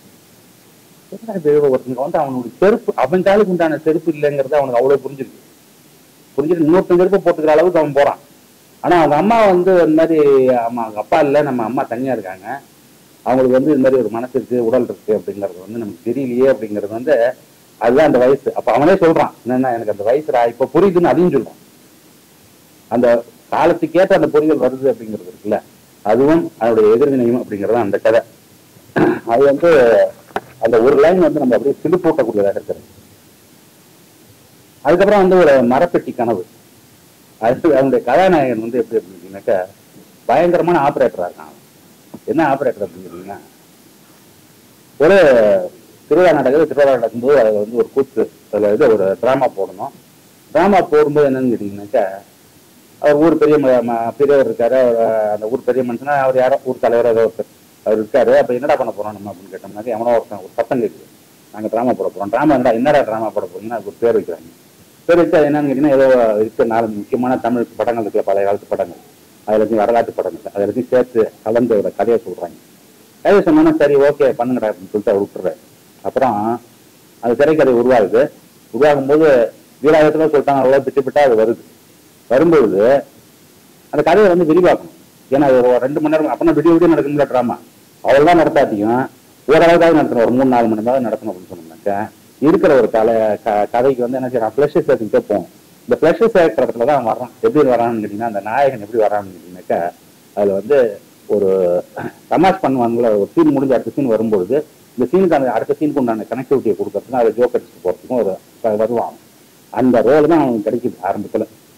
ஒருத்தங்க வந்து அவனுடைய செருப்பு அவன் காலுக்கு உண்டான செருப்பு இல்லைங்கிறது அவனுக்கு அவ்வளவு புரிஞ்சிருக்கு. புரிஞ்சுட்டு இன்னொருத்தன் செருப்பை போட்டுக்கிற அளவுக்கு அவன் போறான். ஆனா அவங்க அம்மா வந்து இந்த மாதிரி அம்மா அவங்க அப்பா இல்லை, நம்ம அம்மா தனியா இருக்காங்க, அவங்களுக்கு வந்து இந்த மாதிரி ஒரு மனசு இருக்கு உடல் இருக்கு அப்படிங்கிறது வந்து நமக்கு தெரியலையே அப்படிங்கிறது வந்து அதுதான் அந்த வயசு. அப்ப அவனே சொல்றான், என்னன்னா எனக்கு அந்த வயசுடா இப்ப புரியுதுன்னு அதையும் சொல்றான். அந்த காலத்துக்கேற்ற அந்த பொறிகள் வருது அப்படிங்கிறது இருக்குல்ல, அதுவும் அதனுடைய எதிர்வினையும் அப்படிங்கிறது அந்த கதை. அது வந்து அந்த ஒரு லைன் வந்து நம்ம அப்படியே சிலுப்பூட்டக்கூடியதாக இருக்கிறது. அதுக்கப்புறம் வந்து ஒரு மரப்பெட்டி கனவு. அது அவனுடைய கதாநாயகன் வந்து எப்படி அப்படின்னாக்கா பயங்கரமான ஆபரேட்டரா இருக்கான். என்ன ஆபரேட்டர் அப்படின்னு கேட்டீங்கன்னா, ஒரு திருவிழா நடக்குது. திருவிழா நடக்கும்போது அது வந்து ஒரு கூத்து, அதுல இது ஒரு டிராமா போடணும். டிராமா போடும்போது என்னன்னு கேட்டீங்கன்னாக்கா, அவர் ஊர் பெரிய பெரியவர் இருக்காரு, அந்த ஊர் பெரிய மனுஷனா அவர் யாரோ ஊர் தலைவர் ஏதோ ஒருத்தர் அவர் இருக்காரு. அப்ப என்னடா பண்ண போறோம் நம்ம அப்படின்னு கேட்டோம்னாக்க, எவனோ ஒருத்தன் ஒரு சத்தம் கேட்குது, நாங்க டிராமா போட போறோம். டிராமா என்னடா என்னடா டிராமா போட போறீங்கன்னா அதுக்கு ஒரு பேர் வைக்கிறாங்க. பேர் வச்சு அது என்னன்னு கேட்டீங்கன்னா, ஏதோ இருக்க நாலு முக்கியமான தமிழ் படங்கள் இருக்குல்ல, பழைய காலத்து படங்கள், அதுல இருந்து வரலாற்று படங்கள், அதை எல்லாத்தையும் சேர்த்து கலந்து ஒரு கதையை சொல்றாங்க. கதையை சொன்னோன்னா சரி ஓகே பண்ணுங்கடா அப்படின்னு சொல்லிட்டு அவர் விட்டுறாரு. அப்புறம் அது திரைக்கதை உருவாகுது. உருவாகும் போது வீராயத்துல சொல்லிட்டாங்க, அவ்வளோ திட்டப்பட்டா அது வருது. வரும்பொழுது அந்த கதையை வந்து விரிவாக்கணும். ஏன்னா அது ஒரு ரெண்டு மணி நேரம் அப்படின்னா விடிய விடிய நடக்குங்களா டிராமா, அவ்வளோதான் நடத்தாட்டியும் ஓரளவுக்காக நடத்தணும், ஒரு மூணு நாலு மணி நேரம் நடத்தணும் அப்படின்னு சொன்னோம்னாக்கா இருக்கிற ஒரு கலை கதைக்கு வந்து என்ன செய்யறான், பிளஷ் சேர்த்துக்கிட்டே போவோம். இந்த பிளஷ் சேர்க்கிற இடத்துல தான் அவன் வரான். எப்படி வரான்னு கேட்டீங்கன்னா, அந்த நாயகன் எப்படி வரான்னு கேட்டீங்கன்னாக்கா, அதுல வந்து ஒரு தமாஷ் பண்ணுவாங்களா, ஒரு சீன் முடிஞ்ச அடுத்த சீன் வரும்பொழுது இந்த சீனுக்கு அந்த அடுத்த சீனுக்கு உண்டான கனெக்டிவிட்டியை கொடுக்கறதுக்கும் அதை ஜோக் அடிச்சுட்டு போறதுக்கும் ஒரு வருவான். அந்த ரோல் தான் அவனுக்கு கிடைக்குது ஆரம்பத்துல.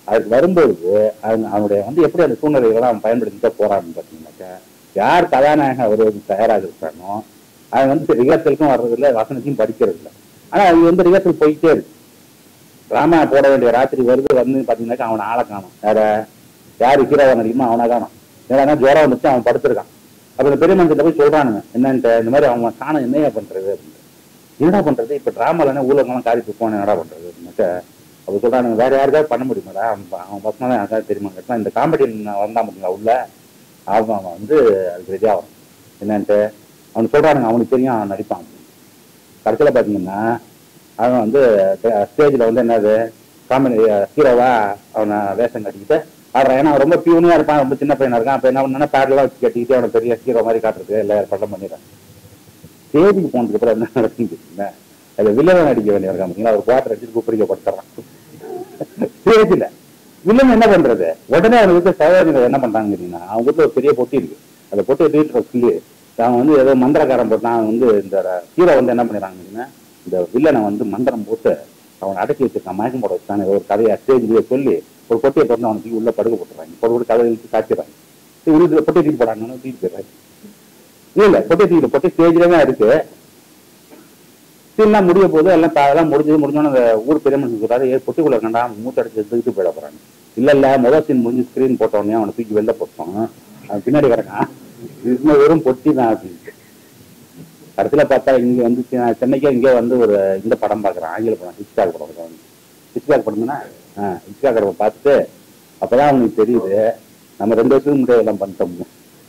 அதுக்கு வரும்போது அவனுடைய வந்து எப்படி அந்த சூழ்நிலைகளை அவன் பயன்படுத்திட்டு போறான்னு பார்த்தீங்கன்னாக்கா, யார் கதாநாயகம் வருவதற்கு தயாராக இருக்கானோ அவன் வந்து ரிஹர்சலுக்கும் வர்றதில்லை, வசனத்தையும் படிக்கிறது இல்லை. ஆனா அது வந்து ரிஹர்சல் போயிட்டே இருக்கு. டிராமா போட வேண்டிய ராத்திரி வருது வந்து பாத்தீங்கன்னாக்கா அவனை ஆளை காணும். வேற யாரு ஹீரோவா நடிக்குமோ அவனா காணும். ஏன்னா ஜுரம் வந்துச்சு, அவன் படுத்திருக்கான். அப்ப இந்த பெரிய மனுஷன் போய் சொல்றானுங்க என்னன்ட்டு, இந்த மாதிரி அவன் காணும் என்னையா பண்றது அப்படின்னு. என்னடா பண்றது, இப்ப டிராமால ஊழலாம் காரிட்டு போன என்னடா பண்றது அப்படின்னாக்க அப்ப சொல்றானுங்க, வேற யாருக்காவது பண்ண முடியுமாடா, அவன் பசங்க தான் யாருக்காவது தெரியுமா கேட்டா, இந்த காம்படிஷன் வந்தா முடியுங்களா உள்ள அவன் அவன் வந்து அதுக்கு ரெடி ஆகும் என்னன்ட்டு அவனுக்கு சொல்றானுங்க, அவனுக்கு தெரியும் அவன் நடிப்பான். கடைசியில பாத்தீங்கன்னா அவன் வந்து ஸ்டேஜ்ல வந்து என்னது காமெடி ஹீரோவா அவனை வேஷம் கட்டிக்கிட்டு ஆடுறான். ஏன்னா ரொம்ப பியூனியா இருப்பான், ரொம்ப சின்ன பையனா இருக்கான். அப்ப என்ன பண்ணா பேடெல்லாம் வச்சு கட்டிக்கிட்டு அவனை பெரிய ஹீரோ மாதிரி காட்டுறது எல்லா ஏற்பாடும் பண்ணிடுறான். ஸ்டேஜுக்கு போனதுக்கு அப்புறம் என்ன நடக்குன்னு அது வில்லன் அடிக்க வேண்டிய இருக்கான் பார்த்தீங்களா, ஒரு குவாட்டர் அடிச்சு கூப்பிடிக்கப்படுத்துறான் ஸ்டேஜ்ல. வில்லன் என்ன பண்றது, உடனே அவனுக்கு சகோதரிகள் என்ன பண்றாங்க கேட்டீங்கன்னா, அவங்க வீட்டுல ஒரு பெரிய பொட்டி இருக்கு, அந்த பொட்டியை தூக்கிட்டு சொல்லி அவன் வந்து ஏதோ மந்திரக்காரன் போட்டான். வந்து இந்த ஹீரோ வந்து என்ன பண்ணிடுறாங்கன்னா, இந்த வில்லனை வந்து மந்திரம் போட்டு அவனை அடக்கி வச்சிருக்கான், மயக்கம் போட வச்சுட்டான். ஏதோ ஒரு கதையை ஸ்டேஜ்லயே சொல்லி ஒரு பொட்டியை திறந்து அவனுக்கு உள்ள படுக்க போட்டுறாங்க. போட்டு கூட கதை எழுத்து காய்ச்சிடுறாங்க. உள்ள பொட்டியை தூக்கி போடாங்கன்னு தூக்கி போயிடுறாங்க. இல்ல பொட்டியை தூக்கி பொட்டி ஸ்டேஜ்ல தான் இருக்கு. எல்லாம் முடிய போது எல்லாம் அதெல்லாம் முடிஞ்சது. முடிஞ்சோன்னு அந்த ஊர் பெரிய மனுஷன் சொல்றாரு, ஏ பொட்டிக்குள்ள கண்டா மூத்தடிச்சு எடுத்துக்கிட்டு போயிட போறாங்க. இல்ல இல்ல முதல் சீன் முடிஞ்சு ஸ்கிரீன் போட்டோடனே அவனை தூக்கி வெளில போட்டோம், அவன் பின்னாடி கிடக்கான், இது வெறும் பொட்டி தான் அப்படின்ட்டு. கடைசியில பார்த்தா இங்க வந்து சென்னைக்கே இங்கே வந்து ஒரு இந்த படம் பாக்குறான், ஆங்கில படம், ஹிச்காக் படம். ஹிச்காக் படம்னா ஆஹ் ஹிச்காக் படம் பார்த்துட்டு அப்பதான் அவனுக்கு தெரியுது நம்ம ரெண்டு வருஷத்துக்கு முன்னாடி எல்லாம் பண்ணிட்டோம்.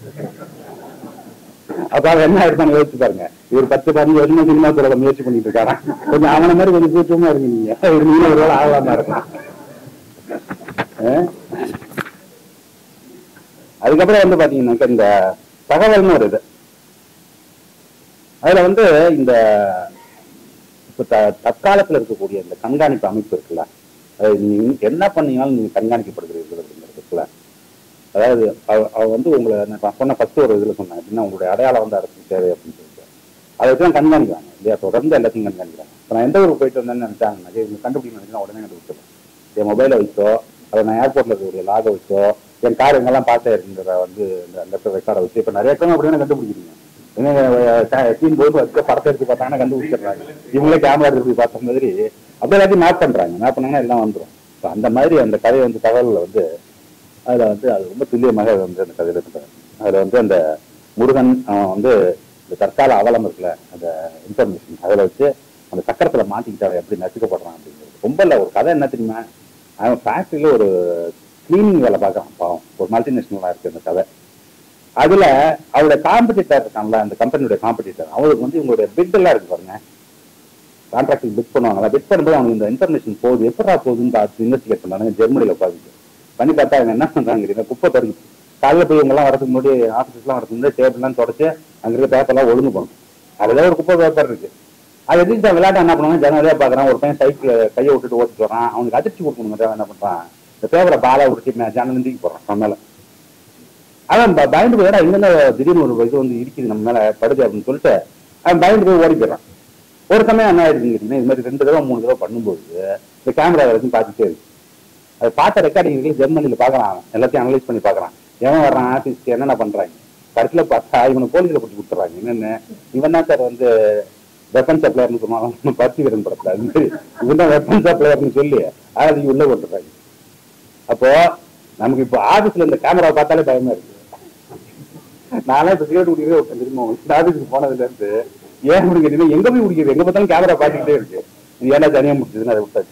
அப்ப அவன் என்ன இருக்கான்னு யோசிச்சு பாருங்க. இவர் பத்து பதினஞ்சு வருஷமா சினிமா துறையில முயற்சி பண்ணிட்டு இருக்காரான். கொஞ்சம் அவன மாதிரி கொஞ்சம் கூச்சமா இருக்கு நீங்க, ஒரு மீன ஒரு வேலை ஆகலாமா இருக்கலாம். அதுக்கப்புறம் வந்து பாத்தீங்கன்னாக்க இந்த தகவல்னு ஒரு இது, அதுல வந்து இந்த தற்காலத்துல இருக்கக்கூடிய இந்த கண்காணிப்பு அமைப்பு இருக்குல்ல, அது நீங்க என்ன பண்ணீங்கன்னாலும் நீங்க கண்காணிக்கப்படுகிறீர்கள் அப்படிங்கிறதுக்குல, அதாவது அவ வந்து உங்களை நான் சொன்ன ஃபர்ஸ்ட் ஒரு இதுல சொன்னேன் அப்படின்னா, உங்களுடைய அடையாளம் வந்து அரசு தேவை அப்படின்னு சொல்லிட்டு அதை வச்சுதான் கண்காணிக்கிறாங்க இல்லையா, தொடர்ந்து எல்லாத்தையும் கண்காணிக்கிறாங்க. இப்போ நான் எந்த ஊருக்கு போயிட்டு வந்தேன்னு நினைச்சாங்கன்னா, இவங்க கண்டுபிடிக்கணும் உடனே கண்டுபிடிச்சிடும். என் மொபைலை வச்சோ, அதை நான் ஏர்போர்ட்ல இருக்கக்கூடிய லாகை வச்சோ, என் கார் எங்கெல்லாம் பார்த்தேன் அப்படின்றத வந்து இந்த லெஃப்ட் ரெக்கார்டை வச்சு இப்போ நிறைய டைம் அப்படின்னு கண்டுபிடிக்கிறீங்க. சீன் போது வச்சு படத்தை எடுத்து பார்த்தாங்கன்னா கண்டுபிடிச்சிடுறாங்க. இவங்களே கேமரா எடுத்து பார்த்த மாதிரி அப்படியே எல்லாத்தையும் மேப் பண்றாங்க. மேப் பண்ணாங்கன்னா எல்லாம் வந்துடும். இப்போ அந்த மாதிரி அந்த கதை வந்து தகவலில் வந்து அதுல வந்து அது ரொம்ப துல்லியமாக வந்து அந்த கதையில இருக்கிறாங்க. அதுல வந்து அந்த முருகன் அவன் வந்து இந்த தற்கால அவலம் இருக்குல்ல, அந்த இன்ஃபர்மேஷன் அதில் வச்சு அந்த சக்கரத்துல மாட்டிக்கிட்டாரு எப்படி நசுக்கப்படுறான் அப்படிங்கிறது ரொம்ப இல்லை. ஒரு கதை என்ன தெரியுமா, அவன் ஃபேக்டரியில ஒரு கிளீனிங் வேலை பார்க்கறான் பாவம், ஒரு மல்டிநேஷனலா இருக்கு அந்த கதை. அதுல அவருடைய காம்படிட்டர் இருக்கான்ல, அந்த கம்பெனியோட காம்படிட்டர், அவருக்கு வந்து இவங்களுடைய பிட் எல்லாம் இருக்கு பாருங்க, கான்ட்ராக்ட் பிட் பண்ணுவாங்களா, பிட் பண்ணும்போது அவங்க இந்த இன்ஃபர்மேஷன் போகுது எப்படா போகுதுன்னு பார்த்து இன்வெஸ்டிகேட் பண்ணாங்க. ஜெர்மனியில உட்காந்து பண்ணி பார்த்தா அவங்க என்ன பண்றாங்க, குப்பை தருங்க காலையில் போய் இவங்கெல்லாம் வரதுக்கு முன்னாடி ஆஃபீஸ்லாம் வரதுக்கு முன்னாடி டேபிள்லாம் தொடச்சு அங்கே இருக்க பேப்பர்லாம் ஒழுங்கு பண்ணும். அதுல ஒரு குப்பை பேப்பர் இருக்கு. அது எதிர்த்து விளையாட்டு என்ன பண்ணுவாங்க, ஜனவரியா பாக்குறான், ஒரு பையன் சைக்கிள் கையை விட்டுட்டு ஓட்டிட்டு வரான், அவனுக்கு அதிர்ச்சி கொடுக்கணும் என்ன பண்றான், இந்த பேப்பரை பாலா விட்டு ஜன்னல் தூக்கி போடுறான் நம்ம மேல. அவன் பயந்து போய் இங்க திடீர்னு ஒரு இது வந்து இருக்குது நம்ம மேல படுது அப்படின்னு சொல்லிட்டு அவன் பயந்து போய் ஓடி போயிடறான். ஒரு சமயம் என்ன ஆயிடுதுன்னு கேட்டீங்கன்னா, இது மாதிரி ரெண்டு தடவை மூணு தடவை பண்ணும்போது இந்த கேமரா வரைக்கும் பார்த்துட்டே இருக்கு. அதை பார்த்த ரெக்கார்டிங் ஜெர்மனியில பாக்குறான், எல்லாத்தையும் அனலைஸ் பண்ணி பாக்குறான், எவன் வர்றான் ஆபீஸ்க்கு என்னென்ன பண்றாங்க. கடைசியில பார்த்தா இவனை போலீஸ்ல பிடிச்சி கொடுத்துறாங்க. என்னென்ன இவன் தான் சார் வந்து வெப்பன் சப்ளையர்னு சொன்னாங்க, பருத்தி வீரன் படத்துல அது மாதிரி இவன் தான் வெப்பன் சப்ளையர்னு சொல்லி அதை உள்ள போட்டுறாங்க. அப்போ நமக்கு இப்போ ஆபீஸ்ல இந்த கேமரா பார்த்தாலே பயமா இருக்கு. நானே இப்ப சிகரெட் குடிக்கிறதே விட்டேன் திரும்ப ஆபீஸுக்கு போனதுல இருந்து. ஏன் குடிக்கிறீங்க, எங்க போய் குடிக்கிறது, எங்க பார்த்தாலும் கேமரா பார்த்துக்கிட்டே இருக்கு. இது ஏன்னா தனியா முடிச்சதுன்னு அதை விட்டாச்சு.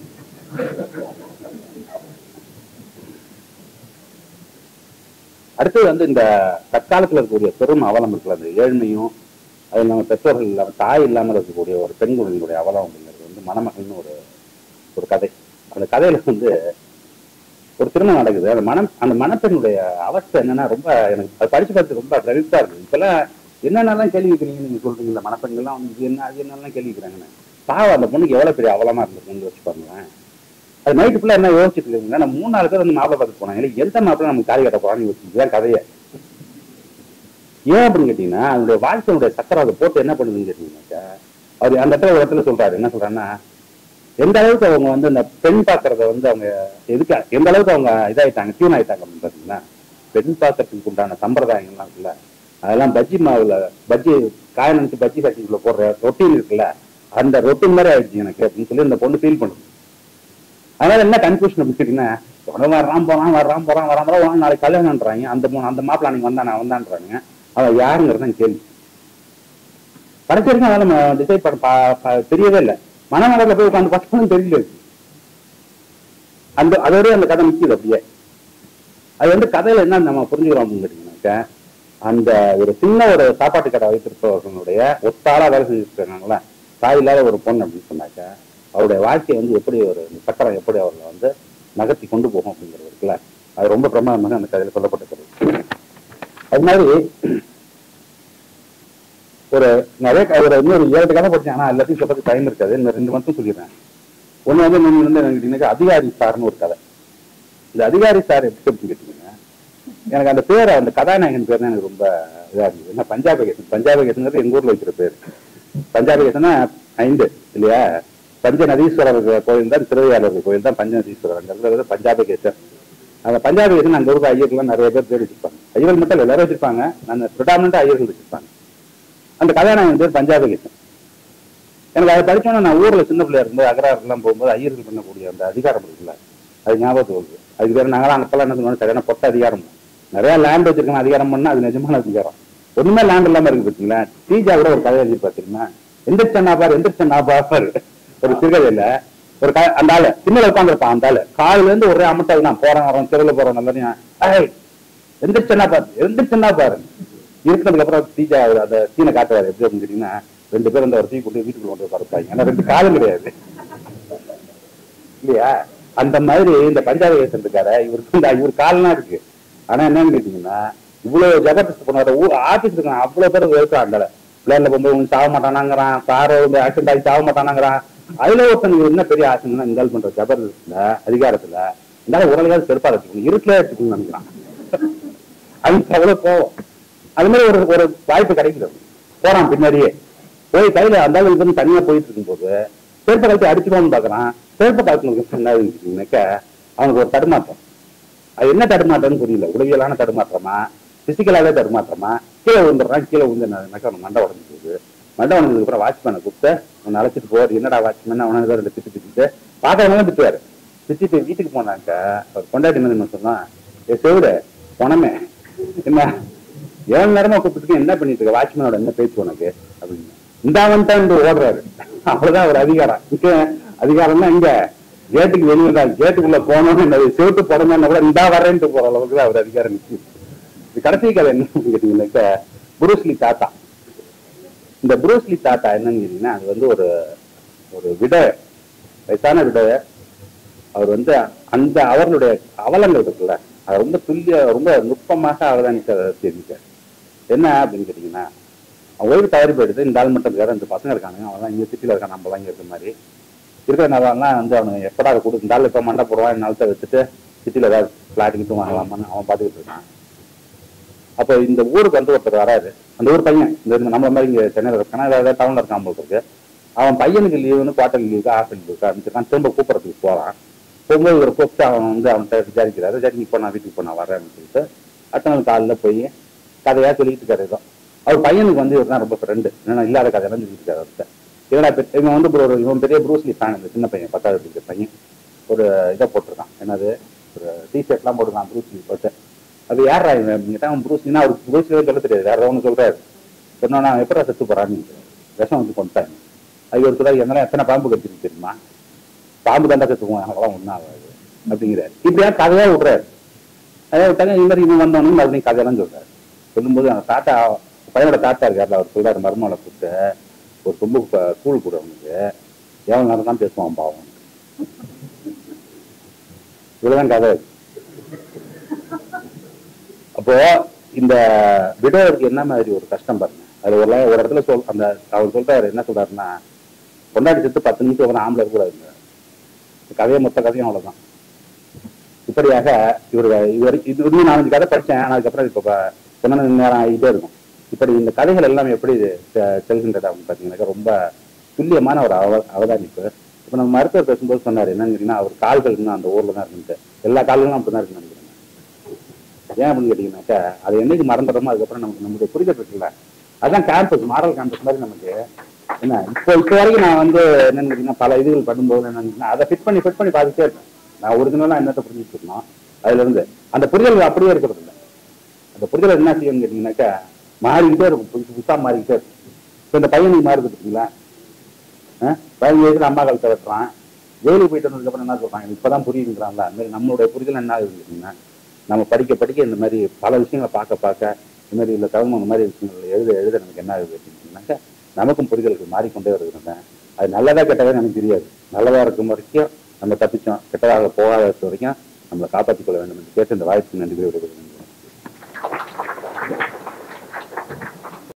அடுத்தது வந்து இந்த தற்காலத்துல இருக்கக்கூடிய பெரும் அவலம் இருக்குல்ல, அந்த ஏழ்மையும் அது நம்ம பெற்றோர்கள் இல்லாம தாய் இல்லாமல் இருக்கக்கூடிய ஒரு பெண் குழந்தைகளுடைய அவலம் அப்படிங்கிறது வந்து மணமகள்னு ஒரு ஒரு கதை. அந்த கதையில வந்து ஒரு திருமணம் நடக்குது. அந்த மனம் அந்த மணப்பெண்ணுடைய அவஸ்தை என்னன்னா, ரொம்ப எனக்கு அது படிச்சு பார்த்து ரொம்ப பிரமிப்பா இருக்கு. இப்பெல்லாம் என்னென்னலாம் கேள்வி வைக்கிறீங்கன்னு நீங்க சொல்றீங்களா, மணப்பெண்கள்லாம் வந்து இது என்ன அது என்னெல்லாம் கேள்வி வைக்கிறாங்கன்னு. பாவம் அந்த பொண்ணுக்கு எவ்வளவு பெரிய அவலமா இருந்திருக்குன்னு யோசிச்சு பாருங்களேன். அது நைட்டு ஃபுல்லா என்ன யோசிச்சுட்டு இருக்கீங்கன்னா, நம்ம மூணு நாலு பேர் வந்து மாப்பிளை பார்த்து போனாங்க, எந்த மாப்பிளை நமக்கு தாலி கட்ட போறான்னு யோசிச்சுதான் கதையை. ஏன் அப்படின்னு கேட்டீங்கன்னா, அவருடைய வாழ்க்கையுடைய சக்கரம் அதை போட்டு என்ன பண்ணுதுன்னு கேட்டீங்கன்னாக்கா, அவர் அந்த இடத்துல ஒரு இடத்துல சொல்றாரு, என்ன சொல்றாருன்னா, எந்த அளவுக்கு அவங்க வந்து இந்த பெண் பாக்குறத வந்து அவங்க எதுக்கு எந்த அளவுக்கு அவங்க இதாயிட்டாங்க டியூன் ஆயிட்டாங்க அப்படின்னு பாத்தீங்கன்னா, பெண் பாக்கிறதுக்கு உண்டான சம்பிரதாயங்கள்லாம் இருக்குல்ல, அதெல்லாம் பஜ்ஜி மாவுல பஜ்ஜி காய நினைச்சு பஜ்ஜி சட்டிக்குள்ள போடுற ரொட்டீன் இருக்குல்ல, அந்த ரொட்டீன் மாதிரி ஆயிடுச்சு எனக்கு அப்படின்னு சொல்லி இந்த பொண்ணு ஃபீல் பண்ணுது. அதனால என்ன கன்ஃபியூஷன் அப்படின்னு கேட்டீங்கன்னா, வர்றான் போறான் வர்றான் போறான் வரான் போறான் நாளைக்கு கல்யாணம்ன்றாங்க, அந்த அந்த மாப்பிள்ள அன்னைக்கு வந்தானே வந்தான்றாங்க, அவன் யாருங்கிறதான் கேள்வி. கடைசி வரைக்கும் அதெல்லாம் நம்ம டிசைட் பண்ண தெரியவே இல்லை. மனநலத்துல போய் உட்காந்து பார்த்தோம்னு தெரியல. அந்த அதோட அந்த கதை நிற்குது அப்படியே. அது வந்து கதையில என்ன நம்ம புரிஞ்சுக்கிறோம் அப்படின்னு கேட்டீங்கன்னாக்க, அந்த ஒரு சின்ன ஒரு சாப்பாட்டு கடை வைத்திருப்பவர்களுடைய ஒத்தாளா வேலை செஞ்சுட்டு இருக்காங்களா தாய் இல்லாத ஒரு பொண்ணு அப்படின்னு சொன்னாக்க, அவருடைய வாழ்க்கையை வந்து எப்படி ஒரு சக்கரம் எப்படி அவர்களை வந்து நகர்த்தி கொண்டு போகும் அப்படிங்கிறது இருக்குல்ல, அது ரொம்ப பிரமாதமாக அந்த கதையில சொல்லப்பட்டிருக்கிறது. அது மாதிரி ஒரு நிறைய ஒரு இன்னொரு ஏழு கதை படிச்சேன். ஆனா எல்லாத்தையும் சொல்றதுக்கு டைம் இருக்காது, இந்த ரெண்டு மட்டும் சொல்லிடுறேன். ஒண்ணு வந்து நீங்க வந்து எனக்கு அதிகாரி சார்னு ஒரு கதை. இந்த அதிகாரி சார் எப்படி அப்படின்னு கேட்டீங்கன்னா, எனக்கு அந்த பேர் அந்த கதாநாயகன் பேர் தான் எனக்கு ரொம்ப இதா இருந்தது. என்ன பஞ்சாபகேசன். பஞ்சாபகேசன்ங்கிறது எங்க ஊர்ல வைக்கிற பேர். பஞ்சாபகேசன்னா ஐந்து இல்லையா, பஞ்ச நதீஸ்வரர் கோயில் தான் திருவையாளர் கோயில் தான் பஞ்சநதீஸ்வரர், அங்க பஞ்சாபகேசன். அந்த பஞ்சாபகேசன் அங்க ஊருக்கு ஐயர்கள்லாம் நிறைய பேர் பேர் வச்சிருப்பாங்க. ஐயர்கள் மட்டும் எல்லாரும் வச்சிருப்பாங்க, அந்த ப்ரிடாமினண்டா ஐயர்கள் வச்சிருப்பாங்க. அந்த கதாநாயகன் பேர் பஞ்சாபகேசன். எனக்கு அதை படிச்சோன்னா நான் ஊர்ல சின்ன பிள்ளையா இருக்கும்போது அகராறு எல்லாம் போகும்போது ஐயர்கள் பண்ணக்கூடிய அந்த அதிகாரம் இருக்குல்ல, அது ஞாபகத்துக்கு வருது. அதுக்கு பேர் நாங்களாம் அங்கெல்லாம் என்ன சொல்லுவோம், சரியான பொட்ட அதிகாரம். நிறைய லேண்ட் வச்சிருக்கணும் அதிகாரம் பண்ணா அது நிஜமான அதிகாரம். ஒண்ணுமே லேண்ட் இல்லாம இருக்கு பார்த்தீங்களா. டீஜா கூட ஒரு கதை எழுதி பார்த்தீங்கன்னா, எந்திரிச்சன்னா பாரு எந்திரிச்சன்னா பாரு ஒரு சிறுகதையில ஒரு க அந்த ஆளு சின்னல உட்காந்துருப்பான். அந்த ஆளு காலையில இருந்து ஒரே அமட்டால் நான் போறேன் வரோம் தெருவில் போறோம் நல்லா எந்திரிச்சன்னா பாரு எந்திரிச்சன்னா பாரு இருக்கிறதுக்கு அப்புறம் டீஜா அந்த சீனை காட்டுவாரு. எப்படி அப்படின்னு கேட்டீங்கன்னா, ரெண்டு பேரும் அந்த ஒரு தீ கொண்டு வீட்டுக்குள்ள கொண்டு பறப்பாங்க. ஏன்னா ரெண்டு காலம் கிடையாது இல்லையா. அந்த மாதிரி இந்த பஞ்சாபகேசன் இருக்காரு, இவருக்கு இந்த இவர் காலம்லாம் இருக்கு. ஆனா என்னன்னு கேட்டீங்கன்னா, இவ்வளவு ஜபர்தஸ்த் பண்ணுவாரு. ஊர் ஆபீஸ் இருக்கான் அவ்வளவு பேர் இருக்கான். அந்த பிளேன்ல போகும்போது ஒண்ணு சாக மாட்டானாங்கிறான், காரை வந்து ஆக்சிடென்ட் ஆகி சாக மாட்டானாங்கிறான். அதுல ஒருத்தனுக்கு என்ன பெரிய ஆசைன்னா, இந்த பண்ற ஜபர்தஸ்த்ல அதிகாரத்துல இந்த உடலையாவது செருப்பா வச்சுக்கணும், இருட்டிலே வச்சுக்கணும்னு நினைக்கிறான். அதுக்கு அவ்வளவு போவோம். அது மாதிரி ஒரு ஒரு வாய்ப்பு கிடைக்கிறது. போறான் பின்னாடியே போய் கையில அந்த அளவுக்கு தனியா போயிட்டு இருக்கும் போது செருப்பை கழிச்சு அடிச்சுக்கோன்னு பாக்குறான். செருப்பை காய்ச்சலுக்கு என்னதுன்னாக்க அவனுக்கு ஒரு தடுமாற்றம். அது என்ன தடுமாற்றம்னு புரியல. உடவியலான தடுமாற்றமா பிசிக்கலாவே தடுமாற்றமா, கீழே விழுந்துடுறான். கீழே விழுந்துனாக்கா அவன் மண்டை உடஞ்சு போகுது. மண்டை உடஞ்சதுக்கு அப்புறம் வாட்ச்மேனை கூப்பிட்டு அவன் அழைச்சிட்டு போவார். என்னடா வாட்ச்மேன் அவனை ரெண்டு திட்டு திட்டு பார்க்கறவங்க திட்டுவாரு. திட்டிட்டு வீட்டுக்கு போனாக்க அவர் கொண்டாடி என்ன சொன்னா, ஏ செவிட பணமே என்ன ஏழு நேரமா கூப்பிட்டு என்ன பண்ணிட்டு இருக்க, வாட்ச்மேனோட என்ன பேச்சு உனக்கு அப்படின்னு இந்த வந்துட்டான் ஓடுறாரு. அவ்வளவுதான் ஒரு அதிகாரம். இங்க அதிகாரம்னா இங்க கேட்டுக்கு வெளியே கேட்டுக்குள்ள போனோம்னு செவிட்டு போடணும்னா கூட இந்தா வரேன்ட்டு போற அளவுக்கு தான் அவர் அதிகாரம் நிற்கும். இது கடைசி கதை என்னன்னு கேட்டீங்கன்னாக்க, புரூஸ்லி தாத்தா. இந்த புரூஸ்லி தாத்தா என்னன்னு கேட்டீங்கன்னா, அது வந்து ஒரு ஒரு விட வயசான விட. அவர் வந்து அந்த அவர்களுடைய அவலங்கள் இருக்குல்ல, அது ரொம்ப துல்லிய ரொம்ப நுட்பமாக அவதானிக்க தெரிவிக்க. என்ன அப்படின்னு கேட்டீங்கன்னா, ஓய்வு தவறி போயிடுது. இந்த ஆள் மட்டும் இருக்காரு, ரெண்டு பசங்க இருக்காங்க, அவன் இங்க சிட்டியில இருக்கான், நம்மளாம் இங்க இருக்கிற மாதிரி இருக்கிற நேரம்லாம் வந்து அவனுக்கு எப்படா கொடு இந்த ஆள் இப்ப மண்டை போடுவான், நிலத்தை வச்சுட்டு சிட்டியில ஏதாவது பிளாட் கிட்டும் வாங்கலாமான்னு அவன் பார்த்துக்கிட்டு இருக்கான். அப்போ இந்த ஊருக்கு வந்து ஒருத்தர் வராது. அந்த ஊர் பையன் இந்த நம்ம மாதிரி இங்க சென்னையில் இருக்கானா, ஏதாவது டவுன்ல இருக்கான் போல இருக்கு. அவன் பையனுக்கு லீவுன்னு குவார்டர் லீவுக்கு ஹாஸ்டல் லீவுக்கு அமைச்சிருக்கான். திரும்ப கூப்பிடறதுக்கு போறான். போகும்போது ஒரு கூப்பிட்டு அவன் வந்து அவன்கிட்ட விசாரிக்கிறாரு. சரி இப்போ நான் வீட்டுக்கு போய் நான் வரேன் அப்படின்னு சொல்லிட்டு அடுத்த நாள் காலையில் போய் கதையா சொல்லிட்டு இருக்காரு. ஏதோ அவர் பையனுக்கு வந்து இவர் தான் ரொம்ப ஃப்ரெண்டு. என்னன்னா இல்லாத கதையெல்லாம் சொல்லிட்டு இருக்காரு அவர்கிட்ட. இவனா இவன் வந்து ஒரு இவன் பெரிய ப்ரூஸ்லி ஃபேன். இந்த சின்ன பையன் பத்தாவது இருக்கிற பையன் ஒரு இதை போட்டிருக்கான். என்னது ஒரு டிஷர்ட்லாம் போட்டுருக்கான் ப்ரூஸ்லி போட்டு. அது யாரா இவன் கேட்டா, அவன் ப்ரூஸ்லினா அவருக்கு ப்ரூஸ்லியே சொல்ல தெரியாது. வேற ஒன்று சொல்றாரு. சொன்னா எப்படா செத்து போறான்னு விஷம் வந்து கொண்டாங்க. அது ஒரு சொல்றாரு, என்னால எத்தனை பாம்பு கடிச்சிருக்கு தெரியுமா, பாம்பு தாண்டா செத்துக்குவோம், எனக்கெல்லாம் ஒன்றும் ஆகாது அப்படிங்கிறாரு. இப்படியா கதையா விடுறாரு. அதே விட்டாங்க. இந்த மாதிரி இவன் வந்தவனும் மறுபடியும் கதையெல்லாம் சொல்றாரு. சொல்லும்போது அந்த தாத்தா பையனோட தாத்தா இருக்காரு, அவர் சொல்றாரு மருமகளை கூப்பிட்டு ஒரு சொம்பு கூழ் கூட அவனுக்கு எவ்வளவு நேரம் தான் பேசுவான் பாவம். இவ்வளவுதான் கதை. அப்போ இந்த விடோருக்கு என்ன மாதிரி ஒரு கஷ்டம் பாருங்க. அது ஒரு ஒரு இடத்துல சொல் அந்த அவர் சொல்றாரு, என்ன சொல்றாருன்னா, கொண்டாடி செத்து பத்து நிமிஷம் ஒரு ஆம்பளை இருக்கக்கூடாதுங்க. கதையை மொத்த கதையும் அவ்வளவுதான். இப்படியாக இவர் இவர் இது இன்னும் நாலஞ்சு கதை படித்தேன். அதுக்கப்புறம் இப்போ சொன்ன நேரம் ஆகிட்டே இருக்கும். இப்படி இந்த கதைகள் எல்லாம் எப்படி செல்கின்றது அப்படின்னு பார்த்தீங்கன்னாக்கா ரொம்ப துல்லியமான ஒரு அவ அவதானிப்பு. இப்ப நம்ம மருத்துவர் பேசும்போது சொன்னாரு என்னன்னு கேட்டீங்கன்னா அவர் கால்கள் இன்னும் அந்த ஊர்ல தான் இருக்குன்ட்டு எல்லா கால்களும் அப்படிதான் இருக்குன்னு நினைக்கிறேன். ஏன் அப்படின்னு கேட்டீங்கன்னாக்கா அதை என்னைக்கு மறந்துடுறோமோ அதுக்கப்புறம் நமக்கு நம்மளுடைய புரிதல் இருக்குல்ல, அதான் கேம்பஸ் மாரல் கேம்பஸ் மாதிரி நமக்கு என்ன இப்போ இப்போ வரைக்கும் நான் வந்து என்னன்னு கேட்டீங்கன்னா பல இதுகள் பண்ணும்போது என்னன்னு அதை ஃபிட் பண்ணி ஃபிட் பண்ணி பார்த்துட்டே இருக்கேன். நான் ஒரிஜினலா என்னத்தை புரிஞ்சுட்டு இருக்கணும் அதுல இருந்து அந்த புரிதல் அப்படியே இருக்கிறது இல்லை. அந்த புரிதல் என்ன செய்யணும்னு கேட்டீங்கன்னாக்கா மாறிக்கிட்டே இருக்கும், புதுசு புதுசா மாறிக்கிட்டே இருக்கும். இப்போ இந்த பையனுக்கு மாறுது பார்த்தீங்களா, பதினஞ்சு வயசுல அம்மா காலத்தை வெட்டுறான், ஜெயிலுக்கு போயிட்டு வந்ததுக்கு அப்புறம் என்ன சொல்றான் இப்பதான் புரியுதுங்கிறான்ல. அந்த மாதிரி நம்மளுடைய புரிதல் என்ன ஆகுது கேட்டீங்கன்னா நம்ம படிக்க படிக்க இந்த மாதிரி பல விஷயங்களை பார்க்க பார்க்க இந்த மாதிரி இல்லை தகுந்த இந்த மாதிரி விஷயங்கள் எழுத எழுத நமக்கு என்ன ஆகுது அப்படின்னாக்கா நமக்கும் புரிதலுக்கு மாறிக்கொண்டே வருகிறேன். அது நல்லதா கெட்டதா எனக்கு தெரியாது. நல்லதா இருக்கும் வரைக்கும் நம்ம தப்பிச்சோம், கெட்டதாக போகாத வரைக்கும் நம்மளை காப்பாற்றிக் கொள்ள வேண்டும் என்று கேட்டு இந்த வாய்ப்புக்கு நன்றி விடுகிறேன்.